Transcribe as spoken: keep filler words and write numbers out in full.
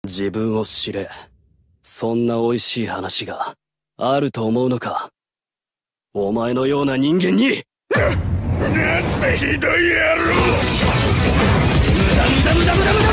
自分を知れ。そんな美味しい話があると思うのか。お前のような人間に。 なんてひどい野郎。 無駄無駄無駄無駄無駄。